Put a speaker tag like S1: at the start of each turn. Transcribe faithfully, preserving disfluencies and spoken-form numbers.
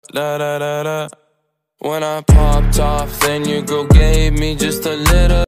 S1: Da da da da. When I popped off, then your girl gave me just a little